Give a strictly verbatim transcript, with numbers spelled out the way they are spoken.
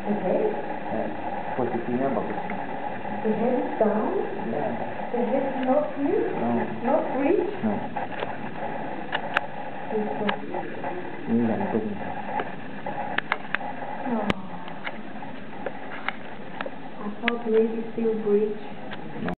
The head? Ya, posisinya bagus. The head is down? Ya. The head is not here? No. Not reach? No. This one. Ini gantung. Oh. I thought maybe still bridge.